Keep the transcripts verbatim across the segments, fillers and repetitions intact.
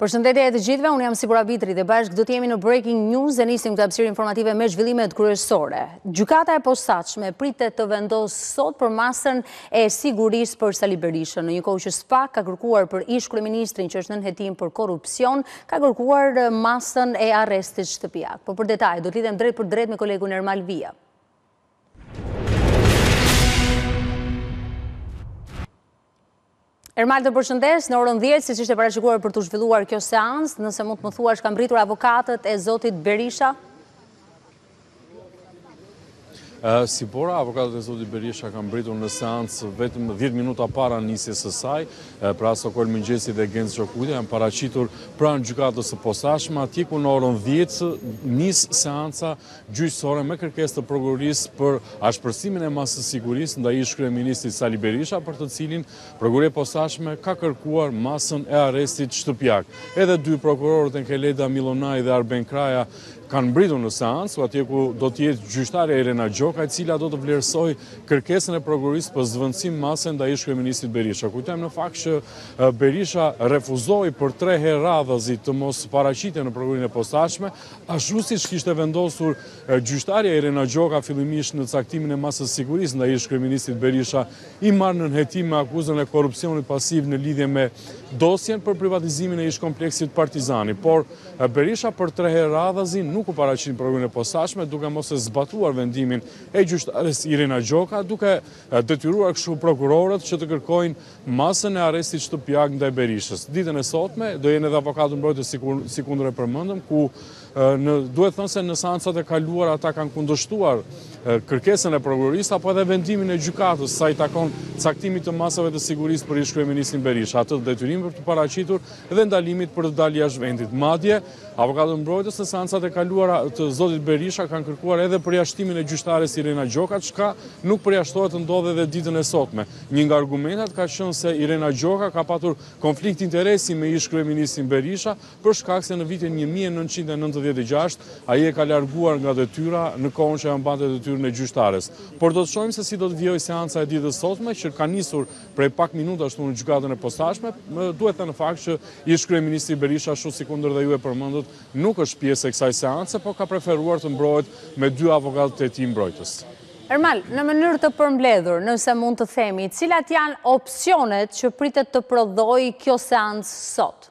Përshëndetje e të gjithëve, unë jam Sigura Bitri dhe bashkë do të jemi në Breaking News dhe nisim këtë hapësirë informative me zhvillimet kryesore. Gjykata e posaçme pritet të vendosë sot për masën e sigurisë për Sali Berishën, në një kohë që S P A K ka kërkuar për ish kryeministrin që është nën hetim për korrupsion, ka kërkuar masën e arrestit shtëpiak. Po për detaj, do të lidhem drejt për drejt me kolegun Ermal Via. Ermal, të përshëndes, në orën dhjetë, siç ishte parashikuar për të zhvilluar kjo seancë, nëse mund të më thuash, kanë mbritur avokatët e zotit Berisha? Si pora, avokatët e zotit Berisha kanë mbritur në seancë vetëm dhjetë minuta para nisjes së saj, pra Sokol Mëngjesi dhe Genc Shokuti janë paraqitur pranë gjykatës së posaçme, atje ku në orën dhjetë nis seanca gjyqësore me kërkesë të prokurorisë për ashpërsimin e masës sigurisë ndaj ish kryeministit Sali Berisha, për të cilin prokuroria e posaçme ka kërkuar masën e arrestit shtëpiak. Edhe dy prokurorët Enkeleda Milonaj dhe Arben Kraja kanë mbritur në seancë, atje ku do të jetë gjyqtarja Irena Gjoka, e cila do të vlerësoj kërkesën e prokurorisë për zvendësim masën ndaj ish kryeministit Berisha. Kujtojmë në fakt që Berisha refuzoi për tre herë radhazi të mos paraqitej në prokurorinë e posaçme, ashtu siç kishte vendosur gjyqtarja Irena Gjoka fillimisht në caktimin e masës sigurisë ndaj ish kryeministit Berisha, i marrë nën hetim me akuzën e korrupsionit pasiv në lidhje me dosjen për privatizimin e ish kompleksit Partizani, por Berisha për tre herë radhazi nuk u paraqit në prokurorinë e posaçme, duke mos e zbatuar vendimin e gjyqtares Irena Gjoka, duke detyruar kështu prokurorët që të kërkojnë masën e arrestit shtëpiak ndaj Berishës. Ditën e sotme do jenë edhe avokatë mbrojtës si kundër e përmendëm, ku në, duhet thënë se në seancat e kaluar ata kanë kundërshtuar kërkesën e prokurorisë apo edhe vendimin e gjykatës sa i takon caktimit të masave të sigurisë për ish kryeministin Berisha, atë detyrim për të paraqitur dhe ndalimit për të dalë jashtë vendit. Madje avokatët mbrojtës në seancat e kaluara të zotit Berisha kanë kërkuar edhe përjashtimin e gjyqtares Irena Gjoka, çka nuk përjashtohet të ndodhe edhe ditën e sotme. Një nga argumentat ka qenë se Irena Gjoka ka patur konflikt interesi me ish kryeministin Berisha për shkak se në vitin një mijë e nëntëqind e nëntëdhjetë e gjashtë ai e ka larguar nga detyra në kohën që mbante detyrën e gjyqtares. Por do të shohim se si do të vijojë seanca e ditës sotme, që ka nisur prej pak minuta ashtu në gjykatën e posaçme. Duhet të në fakt që ish kryeministri Berisha, ashtu si kundër dhe ju e përmendët, nuk është pjesë e kësaj seance, po ka preferuar të mbrohet me dy avokatët e tij mbrojtës. Ermal, në mënyrë të përmbledhur, nëse mund të themi, cilat janë opsionet që pritet të prodhojë kjo seancë sot?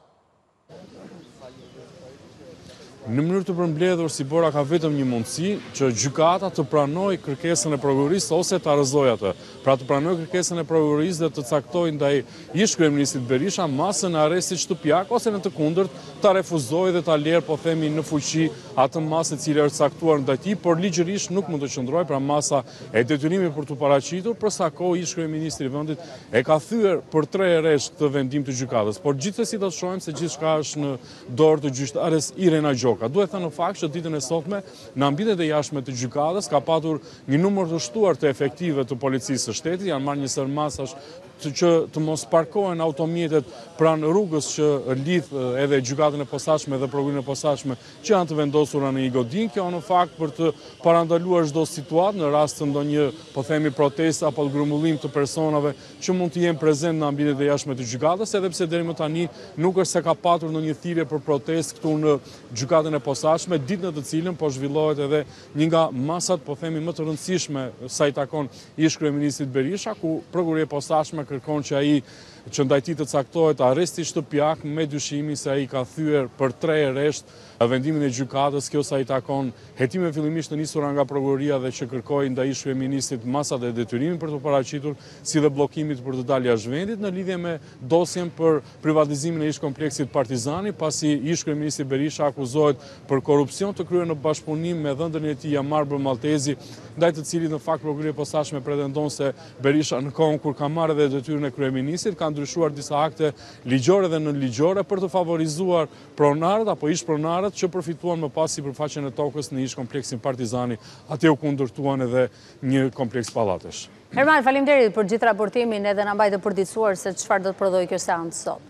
Në mënyrë të përmbledhur, si bora ka vetëm një mundësi që gjykata të pranojë kërkesën e prokurorisë ose ta rrëzojë atë. Pra të pranojë kërkesën e prokurorisë dhe të caktojë ndaj ish kryeministit Berisha masën e arrestit shtëpiak, ose në të kundërt ta refuzojë dhe ta lërë, po themi, në fuqi atë masë e cila është caktuar ndaj tij, por ligjërisht nuk mund të qëndrojë, pra masa e detyrimit për të paraqitur, për sa kohë ish kryeministri i vendit e ka thyer për tre herësh këtë vendim të gjykatës. Por gjithsesi do të shohim se gjithçka është në dorë të gjyqtares Irena Gjoka. Duhet thënë në fakt që ditën e sotme në ambientet e jashtme të gjykatës ka patur një numër të shtuar të efektive të policisë së shtetit, janë marrë një sër masash që të mos parkohen automjetet pranë rrugës që lidh edhe gjykatën e posaçme dhe prokurorinë e posaçme që janë të vendosura në një godin. Kjo në fakt për të parandaluar çdo situatë në rast të ndonjë, po themi, protestë apo grumbullim të personave që mund të jenë prezent në ambientet e jashtme të gjykatës, edhe pse deri më tani nuk është se ka patur ndonjë thirrje për protestë këtu në gjykatën e posaçme, ditë në të cilën po zhvillohet edhe një nga masat, po themi, më të rëndësishme sa i takon ish kryeministit Berisha, ku prokuroria e posaçme kërkon që ai që ndaj tij të caktohet arresti shtëpiak me dyshimin se ai ka thyer për tre herësh vendimin e gjykatës, kjo sa i takon hetime fillimisht të nisura nga prokuroria dhe që kërkoi ndaj ish kryeministit masat e detyrimit për të paraqitur, si dhe bllokimit për të dalë jashtë vendit në lidhje me dosjen për privatizimin e ish kompleksit Partizani, pasi ish kryeministi Berisha akuzohet për korrupsion të kryer në bashkëpunim me dhëndën e tij Amarbër Maltezi, ndaj të cilit në fakt prokuroria e posaçme pretendon se Berisha në kohën kur ka marrë edhe detyrën e kryeministit ka ndryshuar disa akte ligjore dhe nënligjore për të favorizuar pronarët apo ish pronarët që përfituan më pas sipërfaqen e tokës në ish kompleksin Partizani, atje u kundërtuan edhe një kompleks pallatesh. Ermal, faleminderit për gjithë raportimin edhe na mbajtë përditësuar se çfarë do të prodhojë kjo seancë sot.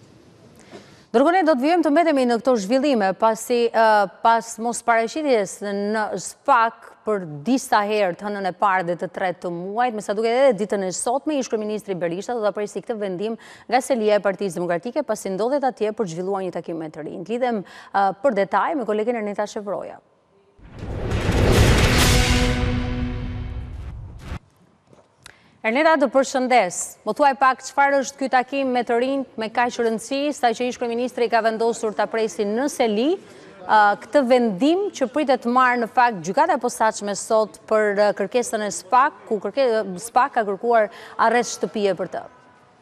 Ndërkohë ne do të vijojmë të mbetemi në këto zhvillime pasi uh, pas mos paraqitjes në S P A K për disa herë të hënën e parë dhe të tretë të muajt, me sa duket edhe ditën e sotme, ish-kryeministri Berisha do ta presi këtë vendim nga selia e Partisë Demokratike pasi ndodhet atje për të zhvilluar një takim me të rinj. Lidhem për detaj me kolegen Ernita Shevroja. Ernita, të përshëndes. Më thuaj pak çfarë është ky takim me të rinj me kaq rëndësi, sa që ish-kryeministri ka vendosur ta presi në seli këtë vendim që pritet të marrë në fakt gjykata e posaçme sot për kërkesën e SPAK, ku SPAK ka kërkuar arrest shtëpie për të.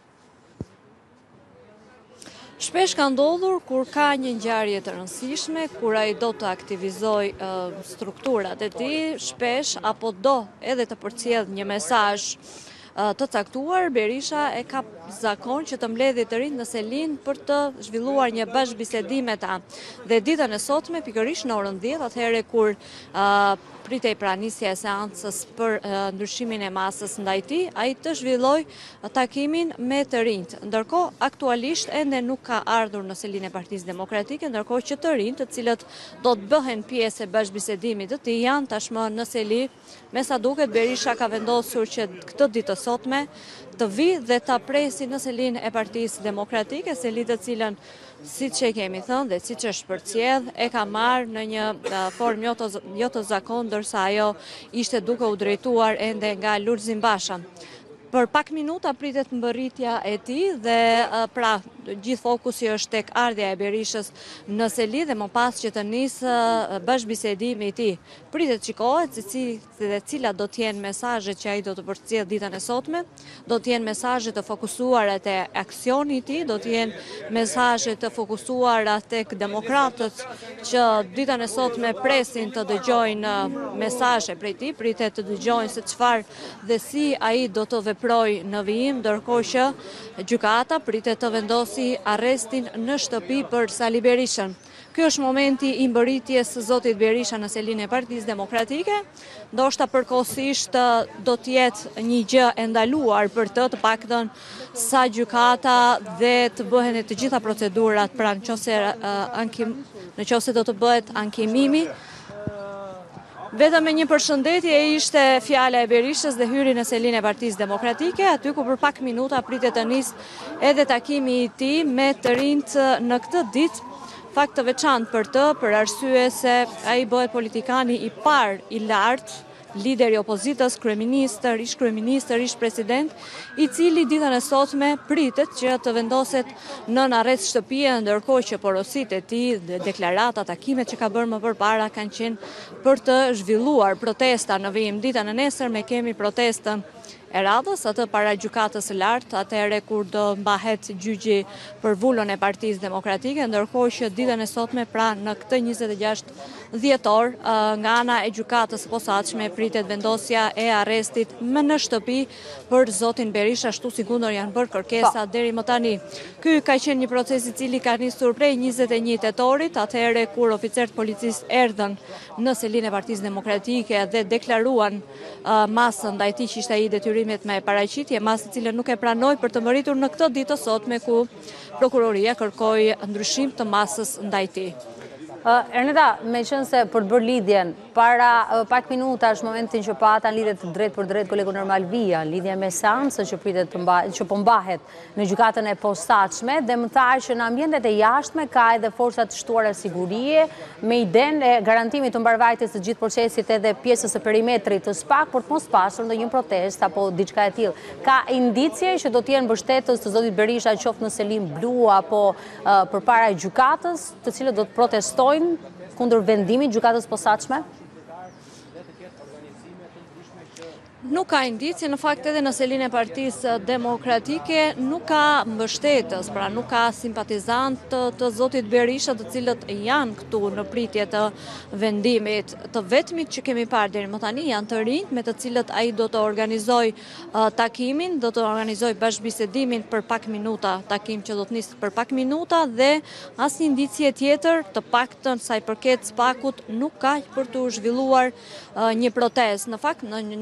Shpesh ka ndodhur kur ka një ngjarje të rëndësishme, kur ai do të aktivizoj uh, strukturat e tij, shpesh apo do edhe të përcjell një mesazh uh, të caktuar, Berisha e ka zakon që të mbledhë të rinj në selin për të zhvilluar një bashkëbisedim me ta. Dhe ditën e sotme, pikërisht në orën dhjetë, atëherë kur uh, pritej pra nisja e seancës për uh, ndryshimin e masës ndaj tij, ai të zhvilloj takimin me të rinjt. Ndërkohë, aktualisht ende nuk ka ardhur në selin e Partisë Demokratike, ndërkohë që të rinjt, të cilët do të bëhen pjesë e bashkëbisedimit të tij, janë tashmë në seli. Me sa duket, Berisha ka vendosur që këtë ditë të sotme të vi dhe ta presi në selin e Partisë Demokratike, seli të cilën, siç e kemi thënë dhe siç është përcjell, e ka marrë në një formë jo të, jo të zakon, ndërsa ajo ishte duke u drejtuar ende nga Lulzim Basha. Për pak minuta pritet mbërritja e tij dhe pra gjithë fokusi është tek ardhja e Berishës në seli dhe më pas që të nisë bashkëbisedimi i tij. Pritet shikohet se si dhe cilat do të jenë mesazhet që ai do të përcjell ditën e sotme, do të jenë mesazhe të fokusuara te aksioni i tij, do të jenë mesazhe të fokusuara tek demokratët që ditën e sotme presin të dëgjojnë mesazhe prej tij, pritet të dëgjojnë se çfarë dhe si ai do të veprojë në vijim, ndërkohë që gjykata pritet të vendosë si arrestin në shtëpi për Sali Berishën. Ky është momenti i mbërritjes së zotit Berisha në selin e Partisë Demokratike. Ndoshta përkohësisht do të jetë një gjë e ndaluar për të, të paktën sa gjykata dhe të bëhen të gjitha procedurat, pra nëse uh, ankim, nëse do të bëhet ankimimi. Vetëm me një përshëndetje ishte fjala e Berishës dhe hyri në selin e Partisë Demokratike, aty ku për pak minuta pritet të nisë edhe takimi i tij me të rinjt në këtë ditë, fakt të veçantë për të, për arsye se ai bëhet politikani i parë i lartë, lideri opozitës, kryeministër, ish kryeministër, ish president, i cili ditën e sotme pritet që të vendoset nën arrest shtëpie, ndërkohë që porositë e tij dhe deklarata, takimet që ka bërë më përpara kanë qenë për të zhvilluar protesta në vijim. Ditën e nesërme kemi protestën e radhës, atë para gjykatës së lartë, atëherë kur do mbahet gjyqi për vullën e Partisë Demokratike, ndërkohë që ditën e sotme, pra në këtë njëzet e gjashtë dhjetor, nga ana e gjykatës së posaçme pritet vendosja e arrestit më në shtëpi për zotin Berisha, ashtu si kundër janë bërë kërkesa deri më tani. Ky ka qenë një proces i cili ka nisur prej njëzet e një tetorit, atëherë kur oficerët policisë erdhën në selin e Partisë Demokratike dhe deklaruan uh, masën ndaj tij që ishte ai detyrimet me paraqitje, masë e cilën nuk e pranoi për të mbërritur në këtë ditë të sotme ku prokuroria kërkoi ndryshim të masës ndaj tij. Uh, Ernita, me qënë se për të bërë lidhjen, para uh, pak minuta është momentin që pata në lidhjet drejt për drejt kolegu Normal Via, lidhje me seancën që pritet që pëmbahet në gjykatën e posaçme, dhe më tha që në ambjentet e jashtme ka edhe forcat të shtuara sigurie, me iden e garantimit të mbarvajtjes të gjithë procesit edhe pjesës së perimetrit të SPAK, për të mos pasur ndonjë protestë apo diçka e tillë. Ka indicie që do të jenë mbështetës të zotit Berisha qoftë në selin blu apo uh, përpara gjykatës, të cilët do të protestojnë kundër vendimit gjykatës posaçme? Nuk ka indicie, në fakt edhe në selin e Partisë Demokratike nuk ka mbështetës, pra nuk ka simpatizant të, të zotit Berisha, të cilët janë këtu në pritje të vendimit. Të vetmit që kemi parë deri më tani janë të rinjt, me të cilët ai do të organizoj uh, takimin, do të organizoj bashkëbisedimin për pak minuta, takim që do të nisë për pak minuta, dhe asnjë indicie tjetër, të paktën sa i përket SPAK-ut, nuk ka për të zhvilluar uh, një protestë. Në fakt, në, nëse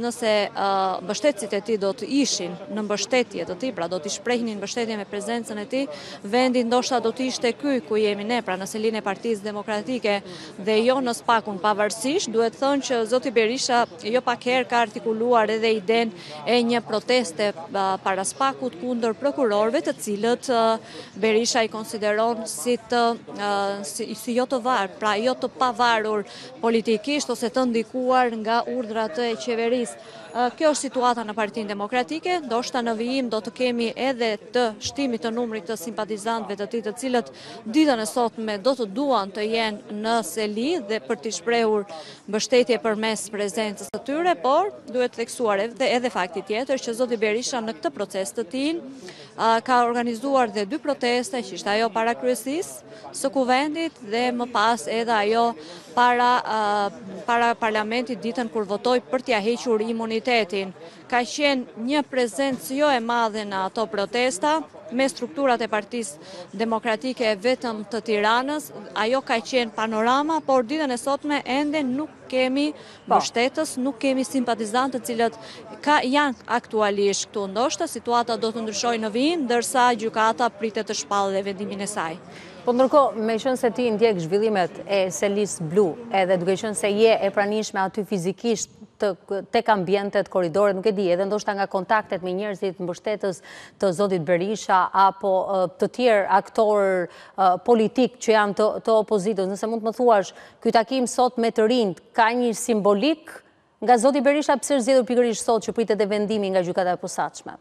mbështetësit e tij do të ishin në mbështetje të tij, pra do të shprehnin mbështetje me prezencën e tij, vendi ndoshta do të ishte ky ku jemi ne, pra në selinë e Partisë Demokratike dhe jo në Spakun. Pavarësisht, duhet thënë që zoti Berisha jo pak herë ka artikuluar edhe idenë e një proteste para Spakut kundër prokurorëve, të cilët Berisha i konsideron si të si, si jo të varur, pra jo të pavarur politikisht ose të ndikuar nga urdhrat e qeverisë. Kjo është situata në Partinë Demokratike, ndoshta në vijim do të kemi edhe të shtimit të numrit të simpatizantëve të tij, të cilët ditën e sotme do të duan të jenë në seli dhe për të shprehur mbështetje përmes prezencës së tyre, por duhet theksuar edhe, edhe fakti tjetër që zoti Berisha në këtë proces të tij ka organizuar dhe dy proteste, që ishte ajo para kryesisë së kuvendit dhe më pas edhe ajo para, para parlamentit ditën kur votoi për t'ia hequr imunitetin. Ka qenë një prezencë jo e madhe në ato protesta, me strukturat e Partisë Demokratike vetëm të Tiranës, ajo ka qenë panorama, por ditën e sotme ende nuk kemi mbështetës, nuk kemi simpatizantë të cilët ka, janë aktualisht këtu. Ndoshta situata do të ndryshojë në vijim, ndërsa gjykata pritet të shpallë vendimin e saj. Po ndërkohë, me qenë se ti ndjek zhvillimet e selis blu, edhe duke qenë se je e pranishme aty fizikisht tek ambientet, korridoret, nuk e di, edhe ndoshta nga kontaktet me njerëzit mbështetës të zotit Berisha apo të tjerë aktorë politik që janë të, të opozitës, nëse mund të më thuash, ky takim sot me të rinjt ka një simbolik nga zoti Berisha, pse është zgjedhur pikërisht sot që pritet e vendimi nga gjykata e posaçme?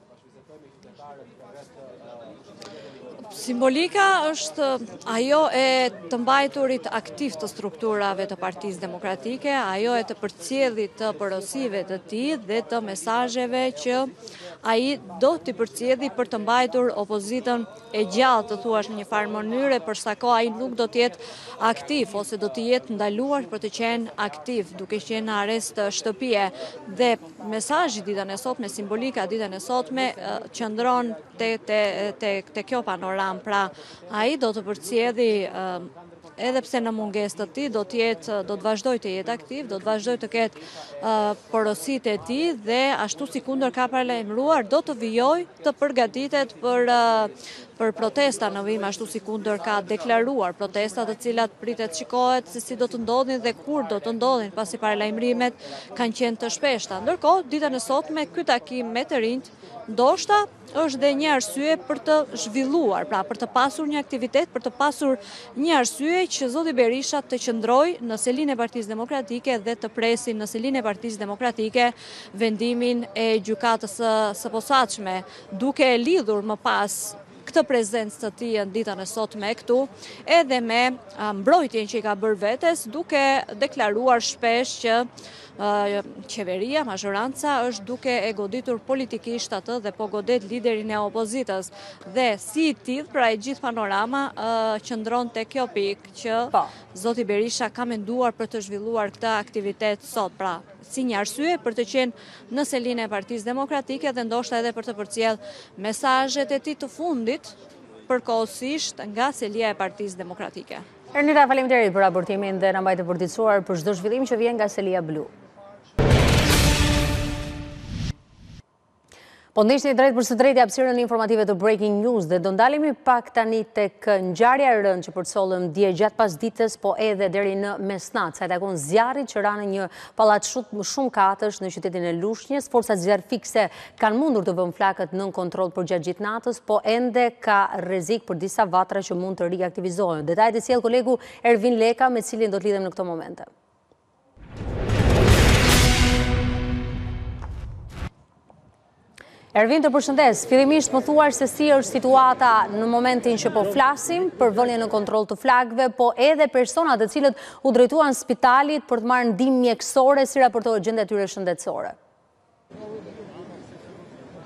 Simbolika është ajo e të mbajturit aktiv të strukturave të Partisë Demokratike, ajo e të përcjellit të porosive të tij dhe të mesazheve që ai do t'i përcjelli për të mbajtur opozitën e gjallë, të thuash në një farë mënyre, për sa kohë ai nuk do të jetë aktiv ose do të jetë ndaluar për të qenë aktiv, duke qenë në arrest shtëpie. Dhe mesazhi ditën e sotme, simbolika ditën e sotme qëndron te te te, te kjo panoramë. Pra, ai do të përcjelli edhe pse në mungesë të tij do të jetë, do të vazhdoj të jetë aktiv, do të vazhdoj të ketë uh, porositë e tij dhe ashtu si kundër ka paralajmëruar do të vijoj të përgatitet për uh, për protesta në vijim, ashtu si kundër ka deklaruar protesta të cilat pritet shikohet se si do të ndodhin dhe kur do të ndodhin, pasi paralajmërimet kanë qenë të shpeshta. Ndërkohë, ditën e sotme ky takim me të rinjt ndoshta është dhe një arsye për të zhvilluar, pra për të pasur një aktivitet, për të pasur një arsye që zoti Berisha të qëndrojë në selinë e Partisë Demokratike dhe të presi në selinë e Partisë Demokratike vendimin e gjykatës së posaçme, duke lidhur më pas këtë prezencë të tij në ditën e sotme këtu, edhe me mbrojtjen që i ka bërë vetes, duke deklaruar shpesh që uh, qeveria, mazhoranca është duke e goditur politikisht atë dhe po godet liderin e opozitës. Dhe si i tillë, pra e gjithë panorama uh, qëndron te kjo pikë që pa. Zoti Berisha ka menduar për të zhvilluar këtë aktivitet sot, pra si një arsye për të qenë në selinë e Partisë Demokratike dhe ndoshta edhe për të përcjellë mesazhet e tij të fundit përkohësisht nga selia e Partisë Demokratike. Ernita, faleminderit për raportimin dhe na mbajtë përditësuar për çdo zhvillim që vjen nga selia blu. Po ndeshni drejt për së drejti hapësirën informative të Breaking News dhe do ndalemi pak tani tek ngjarja e rënd që përcollëm dje gjatë pasdites, po edhe deri në mesnatë, sa i takon zjarrit që ra në një pallat shumë shumë katësh në qytetin e Lushnjës. Forcat zjarr fikse kanë mundur të vënë flakët nën kontroll për gjatë gjithë natës, po ende ka rrezik për disa vatra që mund të riaktivizohen. Detajet e sjell kolegu Ervin Leka, me cilin do të lidhem në këto momente. Ervin, të përshëndes, fillimisht më thuar se si është situata në momentin që po flasim për vënien në kontroll të flakëve, po edhe personat të cilët u drejtuan spitalit për të marrë ndihmë mjekësore, si raportohet gjendja e tyre shëndetësore.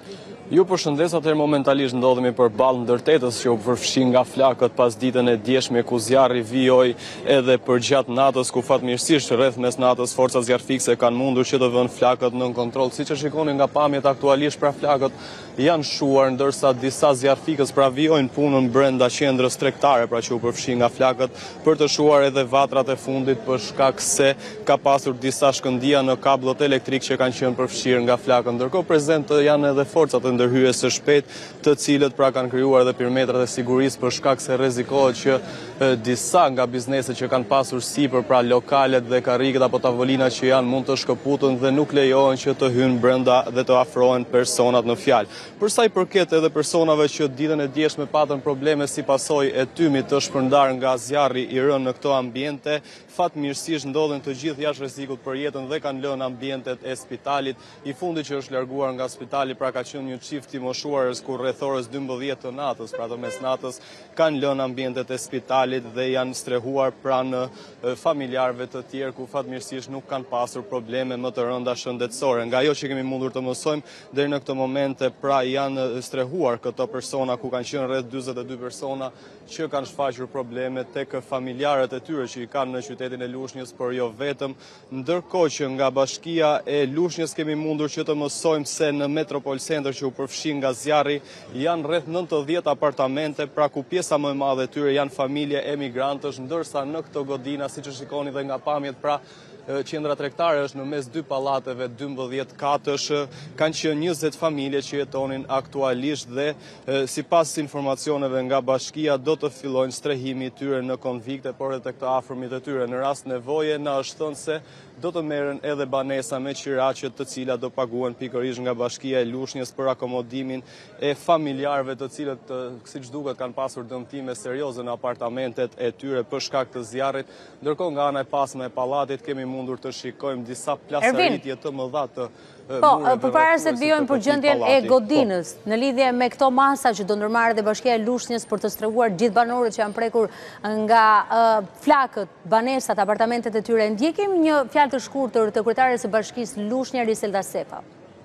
Ju përshëndes, atëherë momentalisht ndodhemi përballë ndërtetës që u përfshin nga flakët pas ditën e djeshme ku zjarri vijoi edhe përgjatë natës, ku fatmirësisht rreth mes natës forcat zjarrfikse kanë mundur që të vënë flakët nën kontroll. Siç e shikoni nga pamjet aktualisht, pra flakët janë shuar, ndërsa disa zjarrfikës pra vijojnë punën brenda qendrës tregtare, pra që u përfshin nga flakët, për të shuar edhe vatrat e fundit për shkak se ka pasur disa shkëndija në kabllot elektrik që kanë qenë përfshirë nga flakët. Ndërkohë prezent janë edhe forcat e ndërhyjes së shpejt, të cilët pra kanë krijuar edhe perimetrat e sigurisë për shkak se rrezikohet që e, disa nga bizneset që kanë pasur sipër, pra lokalet dhe karriget apo tavolinat që janë, mund të shkëputën dhe nuk lejohen që të hynë brenda dhe të afrohen personat në fjalë. Për sa i përket edhe personave që ditën e djeshme patën probleme si pasojë e tymit të shpërndar nga zjarri i rënë në këto ambiente, fatmirësisht ndodhen të gjithë jashtë rrezikut për jetën dhe kanë lënë ambientet e spitalit. I fundi që është larguar nga spitali pra ka qenë një çift i moshuarës ku rreth orës dymbëdhjetë të natës, pra të mesnatës, kanë lënë ambientet e spitalit dhe janë strehuar pranë familjarëve të tjerë ku fatmirësisht nuk kanë pasur probleme më të rënda shëndetësore. Nga ajo që kemi mundur të mësojmë deri në këtë moment, pra janë strehuar këto persona ku kanë qenë rreth dyzet e dy persona që kanë shfaqur probleme tek familjarët e tyre që i kanë në qytetin e Lushnjës, por jo vetëm, ndërkohë që nga bashkia e Lushnjës kemi mundur që të mësojmë se në Metropol Center që u përfshin nga zjarri janë rreth nëntëdhjetë apartamente, pra ku pjesa më e madhe e tyre janë familje emigrantësh, ndërsa në këto godina, siç e shikoni dhe nga pamjet, pra qendra tregtare është në mes dy pallateve, dymbëdhjetë katësh, kanë qenë njëzet familje që jetonin aktualisht dhe sipas informacioneve nga bashkia do të fillojnë strehimi i tyre në konvikte, por edhe të këto afërmit e tyre. Në rast nevoje na është thënë se do të merren edhe banesa me qiraqe të cilat do paguhen pikërisht nga bashkia e Lushnjës për akomodimin e familjarëve të cilët, siç duket, kanë pasur dëmtime serioze në apartamentet e tyre për shkak të zjarrit. Ndërkohë nga ana e pasme e pallatit kemi mundur të shikojmë disa plasaritje të mëdha të Po, përpara se të vijojmë për gjendjen e godinës, në lidhje me këto masa që do ndërmarrë dhe bashkia e Lushnjës për të strehuar gjithë banorët që janë prekur nga flakët, banesat, apartamentet e tyre, ndjekim një fjalë të shkurtër të kryetares së bashkisë Lushnja, Riselda Sefa.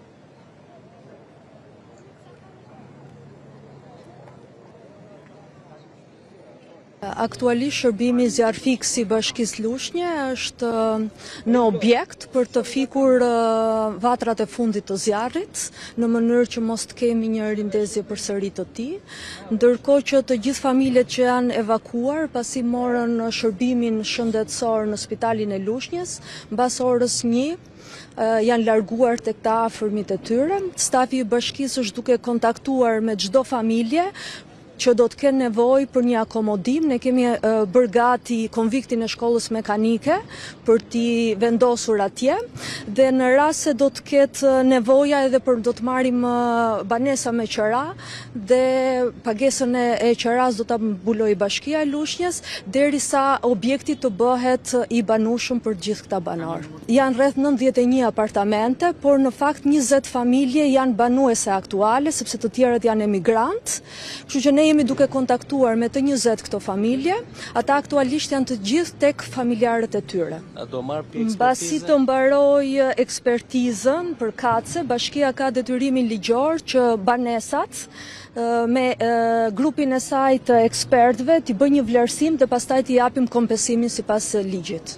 Aktualisht shërbimi zjarrfiks i bashkisë Lushnje është në objekt për të fikur vatrat e fundit të zjarrit në mënyrë që mos të kemi një rindezje përsëri të tij, ndërkohë që të gjithë familjet që janë evakuar pasi morën shërbimin shëndetësor në spitalin e Lushnjës, mbas orës një janë larguar tek të afërmit e tyre. Stafi i bashkisë është duke kontaktuar me çdo familje që do të kenë nevojë për një akomodim. Ne kemi uh, bërë gati konviktin e shkollës mekanike për t'i vendosur atje, dhe në rast se do të ketë nevoja edhe për do të marrim uh, banesa me qira, dhe pagesën e, e qiras do ta mbulojë bashkia e Lushnjës derisa objekti të bëhet i banueshëm për gjithë këta banorë. Janë rreth nëntëdhjetë e një apartamente, por në fakt njëzet familje janë banuese aktuale, sepse të tjerët janë emigrant, kështu që ne jemi duke kontaktuar me të njëzet këto familje, ata aktualisht janë të gjithë tek familjarët e tyre. Mbasi të mbaroj ekspertizën për kace, bashkia ka detyrimin ligjor që banesat me grupin e saj të ekspertëve t'i bëjë një vlerësim dhe pastaj t'i japim kompensimin sipas ligjit.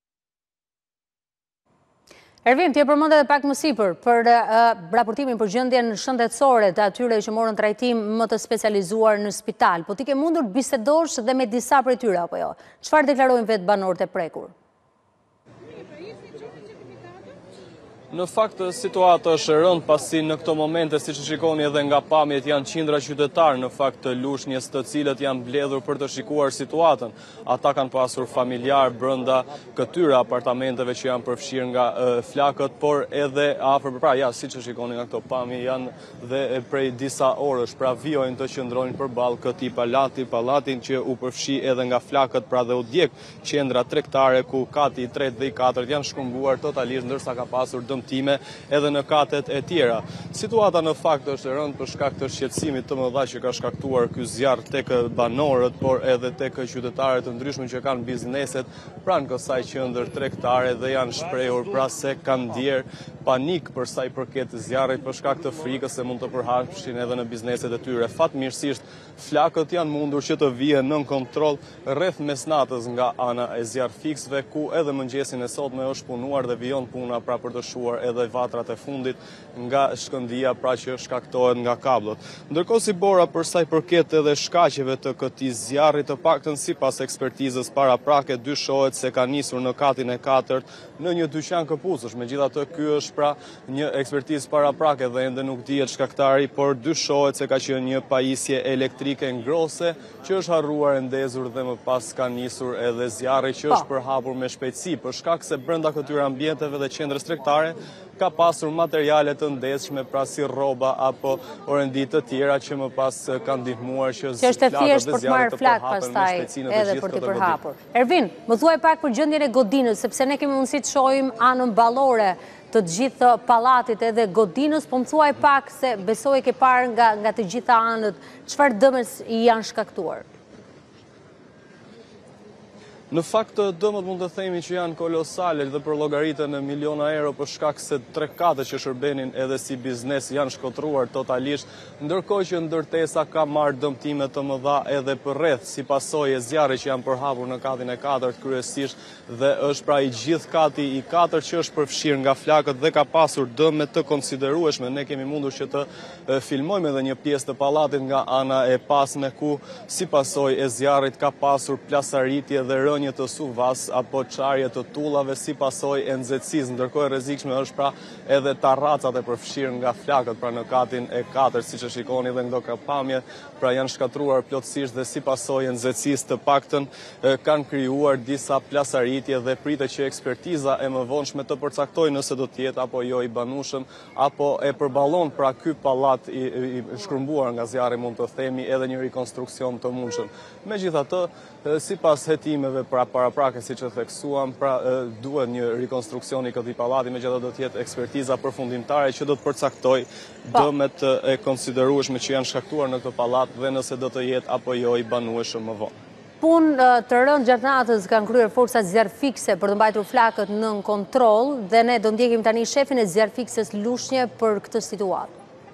Ervin, t'je përmend edhe pak më sipër për raportimin për gjendjen shëndetësore të atyre që morën trajtim më të specializuar në spital, po ti ke mundur të bisedosh dhe me disa prej tyre apo jo? Çfarë deklarojnë vetë banorët e prekur? Në fakt, situata është e rëndë pasi në këto momente, siç e shikoni edhe nga pamjet, janë qindra qytetarë në fakt të Lushnjës, të cilët janë mbledhur për të shikuar situatën. Ata kanë pasur familjar brenda këtyre apartamenteve që janë përfshirë nga e, flakët, por edhe afër, pra ja, siç e shikoni nga këto pamje, janë dhe e, prej disa orësh, pra vijojnë të qëndrojnë përballë këtij pallati, pallatin që u përfshi edhe nga flakët, pra dhe u djeg qendra tregtare ku kati i tretë dhe i katërt janë shkumbuar totalisht, ndërsa ka pasur dëm dëmtime edhe në katet e tjera. Situata në fakt është e rëndë për shkak të shqetësimit të mëdha që ka shkaktuar ky zjarr tek banorët, por edhe tek qytetarët të ndryshëm që kanë bizneset pranë kësaj qendër tregtare dhe janë shprehur pra se kanë ndier panik për sa i përket zjarrit për shkak të frikës se mund të përhapshin edhe në bizneset e tyre. Fatmirësisht, flakët janë mundur që të vihen nën kontroll rreth mesnatës nga ana e zjarrfiksëve, ku edhe mëngjesin e sotme është punuar dhe vijon puna pra për të shuar edhe vatrat e fundit nga shkëndia pra që shkaktohet nga kabllot. Ndërkohë si bora për sa i përket edhe shkaqeve të këtij zjarri, të paktën sipas ekspertizës paraprake dyshohet se ka nisur në katin e katërt në një dyqan këpucësh. Megjithatë, ky është pra një ekspertizë paraprake dhe ende nuk dihet shkaktari, por dyshohet se ka qenë një pajisje elektrike ngrose që është harruar e ndezur dhe më pas ka nisur edhe zjarri që është përhapur me shpejtësi për shkak se brenda këtyre ambienteve dhe qendrës tregtare ka pasur materiale të ndezshme pra si rroba apo orendi të tjera që më pas kanë ndihmuar që që është e thjeshtë për të marrë flak pastaj edhe për të përhapur. Ervin, më thuaj pak për gjendjen e godinës, sepse ne kemi mundësi të shohim anën ballore të gjithë pallatit edhe godinës, po më thuaj pak se besoj ke parë nga nga të gjitha anët çfarë dëmës i janë shkaktuar. Në fakt, dëmët mund të themi që janë kolosale dhe për llogaritën në miliona euro për shkak se tre kate që shërbenin edhe si biznes janë shkotruar totalisht, ndërkohë që ndërtesa ka marrë dëmtime të mëdha edhe për rreth si pasojë e zjarrit që janë përhapur në katin e katërt kryesisht dhe është pra i gjithë kati i katërt që është përfshirë nga flakët dhe ka pasur dëme të konsiderueshme. Ne kemi mundur që të filmojmë edhe një pjesë të pallatit nga ana e pasme ku si pasojë e zjarrit ka pasur plasaritje dhe rënje një të suvas apo çarje të tullave si pasojë e nxehtësisë, ndërkohë e rrezikshme është pra edhe tarracat e përfshirë nga flakët pra në katin e katërt, siç e shikoni dhe në këto pamje, pra janë shkatruar plotësisht dhe si pasojë e nxehtësisë të paktën kanë krijuar disa plasaritje dhe pritet që ekspertiza e mëvonshme të përcaktojë nëse do të jetë apo jo i banueshëm apo e përballon pra ky pallat i, i shkrumbuar nga zjarri, mund të themi edhe një rikonstruksion të mundshëm. Megjithatë, sipas hetimeve pra paraprake siç e theksuam, pra duhet një rikonstruksion i këtij pallati, megjithatë do të jetë ekspertiza përfundimtare që do të përcaktojë dëmet e konsiderueshme që janë shkaktuar në këtë pallat dhe nëse do të jetë apo jo i banueshëm më vonë. Punë të rënd gjatë natës kanë kryer forcat zjarrfikse për të mbajtur flakët nën kontroll dhe ne do ndjekim tani shefin e zjarrfiksës Lushnjë për këtë situatë.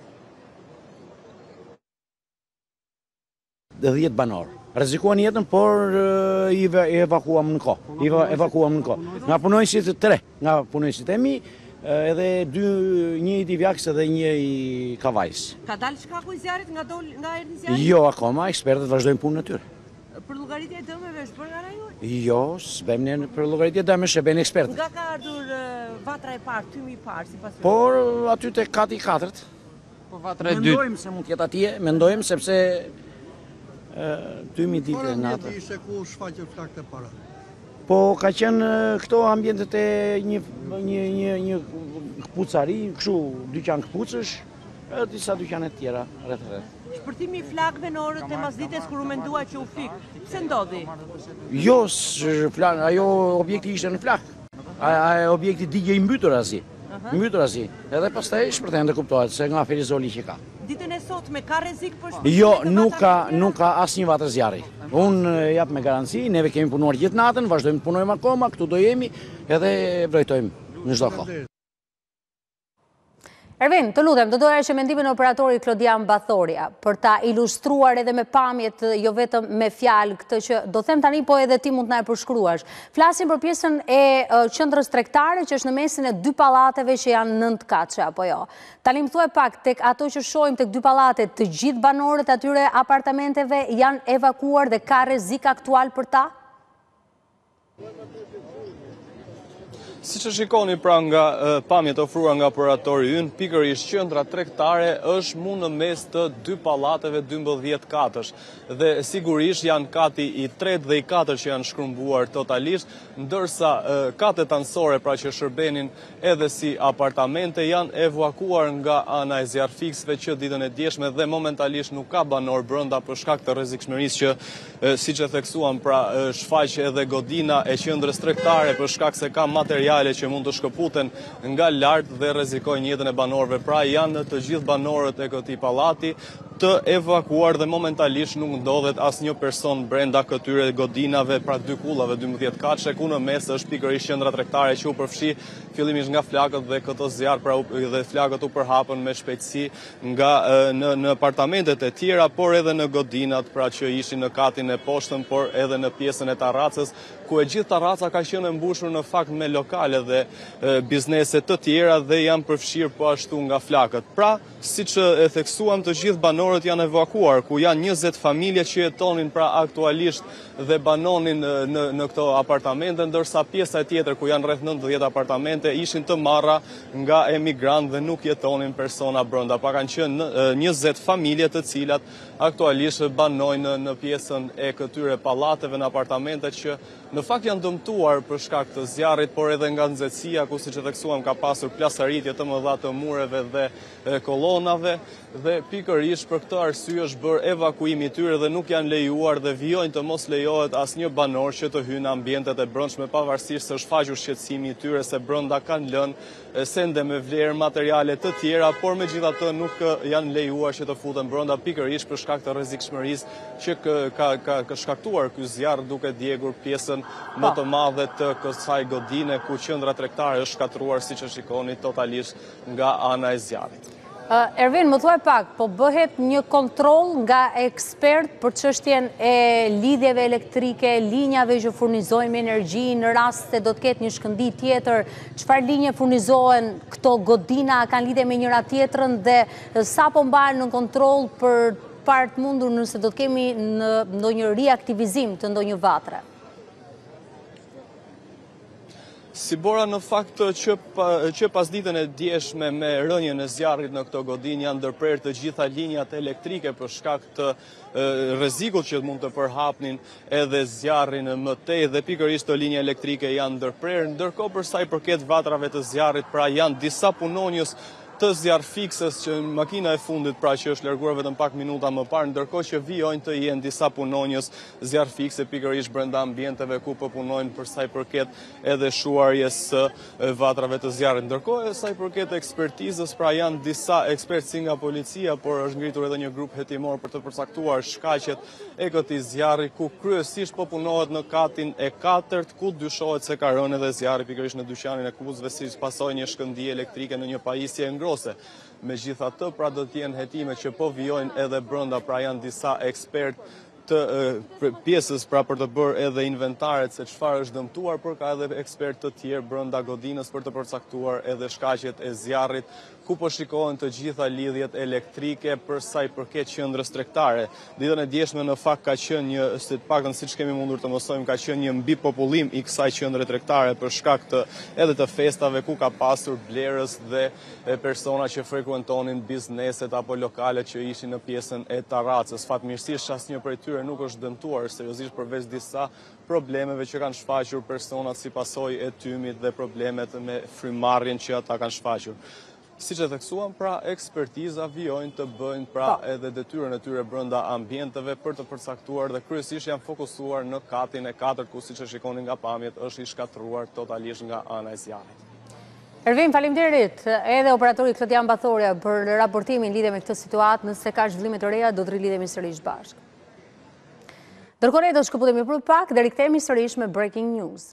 dhjetë banor. Rrezikuan jetën, por i evakuam në kohë. I evakuam në kohë. Nga punonjësit tre, nga punonjësit e mi, edhe dy, një i divjakës edhe një i kavajës. Ka dalë shkaku i zjarrit nga dol nga erdhi zjarri? Jo, akoma, ekspertët vazhdojnë punën e tyre. Për llogaritje e dëmeve është bërë nga rajoni? Jo, s'bëjmë ne për llogaritje e dëmeve, e bëjnë ekspertët. Nga ka ardhur vatra e parë, tymi i parë sipas. Por aty te kati i katërt. Po vatra e dytë. Mendojmë se mund të jetë atje, mendojmë sepse tymi ditë e natë. Para ishte ku shfaqën flakët e para. Po ka qenë këto ambientet e një një një një këpucari, kështu dyqan këpucësh, e disa dyqane të tjera rreth rreth. Shpërtimi i flakëve në orët e masdites kur u mendua që u fik. Pse ndodhi? Jo, ajo objekti ishte në flak. Ai objekti digje i mbytur azi. Mbytur azi. Edhe pastaj shpërthen të kuptohet se nga ferizoli që ka. Ditën e sotme ka rrezik për shpërtimin? Jo, nuk ka nuk ka asnjë vatër zjarri. Unë jap me garanci, neve kemi punuar gjithë natën, vazhdojmë të punojmë akoma, këtu do jemi edhe vërejtojmë në çdo kohë. Ervin, të lutem, të doja që mendimin e operatorit Klodian Bathoria për ta ilustruar edhe me pamjet, jo vetëm me fjalë, këtë që do them tani, po edhe ti mund të na e përshkruash. Flasim për pjesën e qendrës tregtare që është në mesin e dy pallateve që janë nëntë katëshe apo jo. Tani më thuaj pak, tek ato që shohim tek dy pallate, të gjithë banorët atyre apartamenteve janë evakuar dhe ka rrezik aktual për ta? Si që shikoni pra nga pamjet ofruar nga operatori ynë, pikërisht qendra tregtare është mu në mes të dy pallateve dymbëdhjetë katësh. Dhe sigurisht janë kati i tretë dhe i katërt që janë shkrumbuar totalisht, ndërsa katet anësore pra që shërbenin edhe si apartamente janë evakuar nga ana e zjarrfiksëve që ditën e djeshme dhe momentalisht nuk ka banor brenda për shkak të rrezikshmërisë që siç e theksuam pra shfaq edhe godina e qendrës tregtare për shkak se ka material materiale që mund të shkëputen nga lart dhe rrezikojnë jetën e banorëve. Pra janë të gjithë banorët e këtij pallati të evakuar dhe momentalisht nuk ndodhet asnjë person brenda këtyre godinave, pra dy kullave dymbëdhjetë kaçe, ku në mes është pikërisht qendra tregtare që u përfshi fillimisht nga flakët dhe këto zjarr, pra dhe flakët u përhapën me shpejtësi nga në në apartamentet e tjera, por edhe në godinat, pra që ishin në katin e poshtëm, por edhe në pjesën e terracës, ku e gjithë terraca ka qenë e mbushur në fakt me lokale dhe e, biznese të tjera dhe janë përfshirë po ashtu nga flakët. Pra, siç e theksuam, të gjithë banorët janë evakuar, ku janë njëzet familje që jetonin pra aktualisht dhe banonin në, në, në këto apartamente, ndërsa pjesa e tjetër, ku janë rreth nëntëdhjetë apartamente, ishin të marra nga emigrantë dhe nuk jetonin persona brenda. Pa kanë qenë njëzet familje të cilat aktualisht banojnë në pjesën e këtyre pallateve në apartamente që në fakt janë dëmtuar për shkak të zjarrit, por edhe nga nxehtësia, ku siç e theksuam ka pasur plasëritje të mëdha të mureve dhe kolonave, dhe pikërisht për këtë arsye është bërë evakuimi i tyre dhe nuk janë lejuar dhe vijojnë të mos lejohet asnjë banor që të hyjë në ambientet e brendshme, pavarësisht se është faqur shqetësimi i tyre se brenda kanë lënë sende me vlerë materiale të tjera, por megjithatë nuk janë lejuar që të futen brenda pikërisht për shkak të rrezikshmërisë që ka ka ka shkaktuar ky zjarr, duke djegur pjesën më të madhe të kësaj godine, ku qendra tregtare është shkatruar, siç e shikoni, totalisht nga ana e zjarrit. Uh, Ervin, më thuaj pak, po bëhet një kontroll nga ekspert për çështjen e lidhjeve elektrike, linjave që furnizojnë energji në rast se do të ketë një shkëndijë tjetër, çfarë linje furnizohen këto godina, kanë lidhje me njëra tjetrën dhe sa po mbahen në kontroll për part mundur nëse do të kemi në ndonjë riaktivizim të ndonjë vatre? Si bora në fakt që, pa, që pas ditën e djeshme me rënjën e zjarrit në këto godinë janë ndërprerë të gjitha linjat elektrike për shkak të rrezikut që mund të përhapnin edhe zjarrin më tej dhe pikërisht të linja elektrike janë ndërprerë, ndërkohë për sa i përket vatrave të zjarrit, pra janë disa punonjës të zjarfikses që makina e fundit, pra që është larguar vetëm pak minuta më parë, ndërkohë që vijojnë të jenë disa punonjës zjarfikse pikërisht brenda ambienteve ku po punojnë për sa i përket edhe shuarjes së vatrave të zjarrit. Ndërkohë sa i përket ekspertizës, pra janë disa ekspertë si nga policia, por është ngritur edhe një grup hetimor për të përcaktuar shkaqet e këtij zjarri, ku kryesisht po punohet në katin e katërt, ku dyshohet se ka rënë edhe zjarri pikërisht në dyqanin e kuzëve, si pasojë një shkëndijë elektrike në një pajisje ngrose. Megjithatë, pra do të jenë hetime që po vijojnë edhe brenda, pra janë disa ekspertë të e, pjesës pra për të bërë edhe inventaret se çfarë është dëmtuar, por ka edhe ekspertë të tjerë brenda godinës për të përcaktuar edhe shkaqet e zjarrit, ku po shikohen të gjitha lidhjet elektrike për sa i përket qendrës tregtare. Ditën e djeshme në fakt ka qenë një, si të paktën siç kemi mundur të mësojmë, ka qenë një mbipopullim i kësaj qendre tregtare për shkak të edhe të festave ku ka pasur blerës dhe persona që frekuentonin bizneset apo lokale që ishin në pjesën e terracës. Fatmirësisht asnjë prej tyre nuk është dëmtuar seriozisht përveç disa problemeve që kanë shfaqur personat si pasojë e tymit dhe problemet me frymarrjen që ata kanë shfaqur. Siç e theksuam, pra ekspertiza vijojnë të bëjnë pra edhe detyrën e tyre brenda ambienteve për të përcaktuar dhe kryesisht janë fokusuar në katin e katërt, ku siç e shikoni nga pamjet është i shkatruar totalisht nga ana e zjarrit. Ervin, faleminderit edhe operatori Klodian Bathoria për raportimin lidhje me këtë situatë. Nëse ka zhvillime të reja, do të rilidhemi sërish bashkë. Ndërkohë ne do të shkëputemi për pak dhe rikthehemi sërish me breaking news.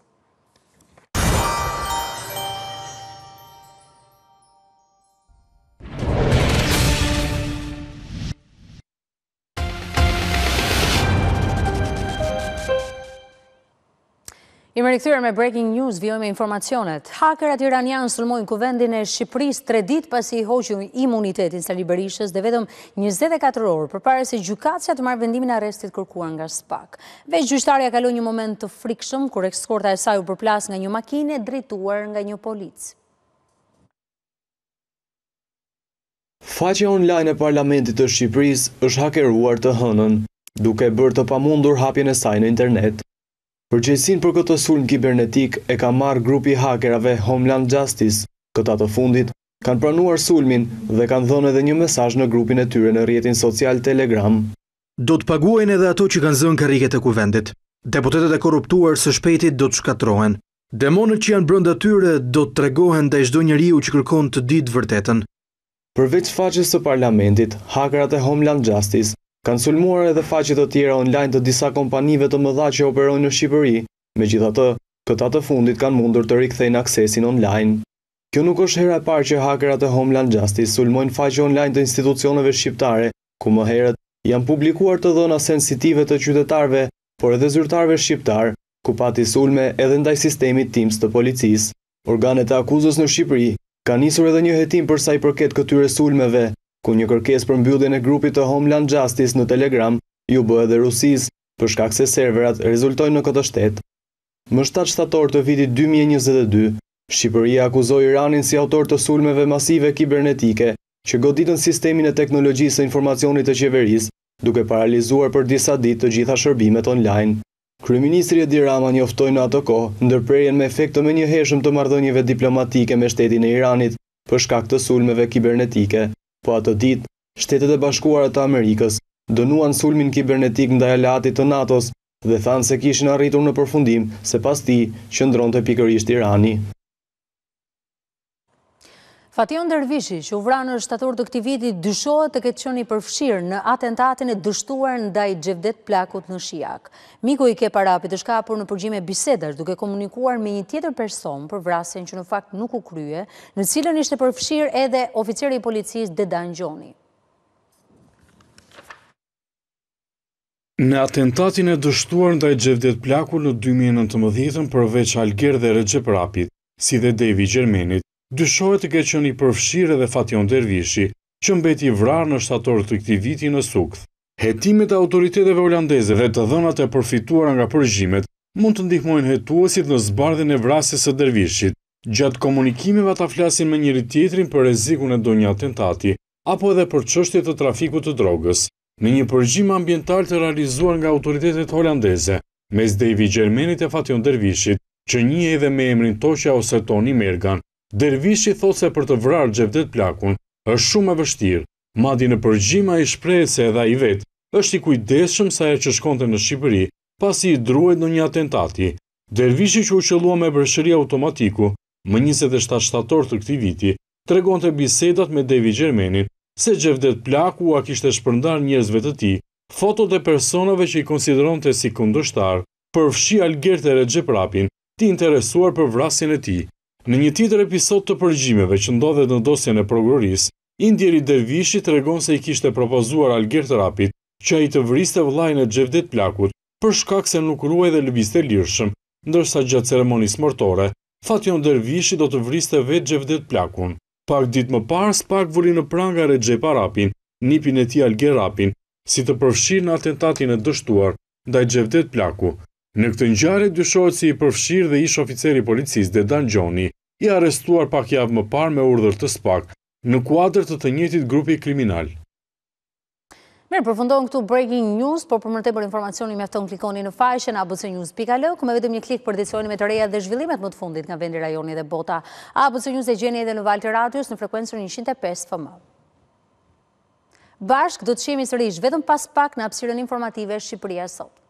Jemi rikthyer me breaking news, vijojmë me informacionet. Hakerat iranianë sulmojnë kuvendin e Shqipërisë tre ditë pasi i hoqën imunitetin Sali Berishës dhe vetëm njëzet e katër orë përpara se gjykatësia të marrë vendimin e arrestit kërkuar nga SPAK. Veç gjyqtarja kaloi një moment të frikshëm kur eskorta e saj u përplas nga një makinë e drejtuar nga një polic. Faqja online e Parlamentit të Shqipërisë është hakeruar të hënën, duke bërë të pamundur hapjen e saj në internet. Përgjegjësinë për këtë sulm kibernetik e ka marrë grupi hakerave Homeland Justice. Këta të fundit kanë pranuar sulmin dhe kanë dhënë edhe një mesazh në grupin e tyre në rrjetin social Telegram. Do të paguajnë edhe ato që kanë zënë karriget e kuvendit. Deputetët e korruptuar së shpejti do të shkatrohen. Demonët që janë brenda tyre do të tregohen ndaj çdo njeriu që kërkon të ditë vërtetën. Përveç faqes së parlamentit, hakerat e Homeland Justice kanë sulmuar edhe faqe të tjera online të disa kompanive të mëdha që operojnë në Shqipëri, megjithatë, këta të fundit kanë mundur të rikthejnë aksesin online. Kjo nuk është hera e parë që hakerat e Homeland Justice sulmojnë faqe online të institucioneve shqiptare, ku më herët janë publikuar të dhëna sensitive të qytetarëve, por edhe zyrtarëve shqiptar, ku pati sulme edhe ndaj sistemit Teams të policisë. Organet e akuzës në Shqipëri kanë nisur edhe një hetim për sa i përket këtyre sulmeve, ku një kërkesë për mbylljen e grupit të Homeland Justice në Telegram ju bë edhe Rusisë, për shkak se serverat rezultojnë në këtë shtet. Më shtatë shtator të vitit dy mijë e njëzet e dy, Shqipëria akuzoi Iranin si autor të sulmeve masive kibernetike që goditën sistemin e teknologjisë së informacionit të qeverisë, duke paralizuar për disa ditë të gjitha shërbimet online. Kryeministri Edi Rama njoftoi në atë kohë ndërprerjen me efekt të menjëhershëm të marrëdhënieve diplomatike me shtetin e Iranit për shkak të sulmeve kibernetike, po atë ditë Shtetet e Bashkuara të Amerikës dënuan sulmin kibernetik ndaj aleatit të NATO-s dhe thanë se kishin arritur në përfundim se pas tij qëndronte pikërisht Irani. Fation Dervishi, që u vra në shtator të këtij viti, dyshohet të ketë qenë i përfshirë në atentatin e dështuar ndaj Xhevdet Plakut në Shijak. Miku i Keparapit është kapur në përgjigje bisedash duke komunikuar me një tjetër person për vrasjen që në fakt nuk u krye, në cilën ishte përfshirë edhe oficeri i policisë Dedan Gjoni. Në atentatin e dështuar ndaj Xhevdet Plakut në dy mijë e nëntëmbëdhjetë, përveç Alger dhe Recep Rapit, si dhe Devi Gjermenit, dyshohet të ketë qenë i përfshirë edhe Fation Dervishi, që mbeti i vrarë në shtator të këtij viti në Sukth. Hetimet e autoriteteve holandeze dhe të dhënat e përfituara nga përgjimet mund të ndihmojnë hetuesit në zbardhjen e vrasjes së Dervishit. Gjatë komunikimeve ata flasin me njëri tjetrin për rrezikun e ndonjë atentati, apo edhe për çështje të trafikut të drogës. Në një përgjigje ambiental të realizuar nga autoritetet holandeze, mes Devi Gjermenit e Fation Dervishit, që njihet edhe me emrin Toqa ose Toni Mergan, Dervishi thot se për të vrarë Xhevdet Plakun është shumë e vështirë, madje në përgjigje ai shpreh se edhe ai vet është i kujdesshëm sa herë që shkonte në Shqipëri pasi i druhet në një atentati. Dervishi, që u qellua me breshëri automatiku më njëzet e shtatë shtator të këtij viti, tregonte bisedat me Devi Gjermenin se Xhevdet Plaku a kishte shpërndar njerëzve të tij fotot e personave që i konsideronte si kundërshtar, përfshi Algert e Recep Rapin, të interesuar për vrasjen e tij. Në një tjetër episod të përgjimeve që ndodhet në dosjen e prokurorisë, indjeri Dervishi tregon se i kishte propozuar Algert Rapit që ai të vriste vllain e Xhevdet Plakut për shkak se nuk ruaj dhe lëvizte lirshëm, ndërsa gjatë ceremonisë martore, Fation Dervishi do të vriste vetë Xhevdet Plakun. Pak ditë më parë, Spak vuri në pranga Recep Rapin, nipin e tij Algert Rapin, si të përfshirë në atentatin e dështuar ndaj Xhevdet Plaku. Në këtë ngjarje dyshohet si i përfshirë dhe ish oficeri i policisë Dedan Gjoni, i arrestuar pak javë më parë me urdhër të Spak, në kuadër të të njëjtit grupi kriminal. Mirë, përfundon këtu breaking news, por për më tepër informacioni mjafton klikoni në faqen a b c news dot l, ku me vetëm një klik për edicione me të reja dhe zhvillimet më të fundit nga vendi, rajoni dhe bota. A B C News e gjeni edhe në valët e radios në frekuencën njëqind e pesë F M. Bashk do të shihemi sërish vetëm pas pak në hapësirën informative Shqipëria Sot.